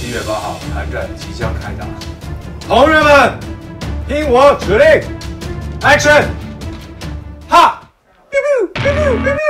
7月8号，韩战即将开打，同志们，听我指令 ，Action！ 哈！biu biu biu biu biu biu。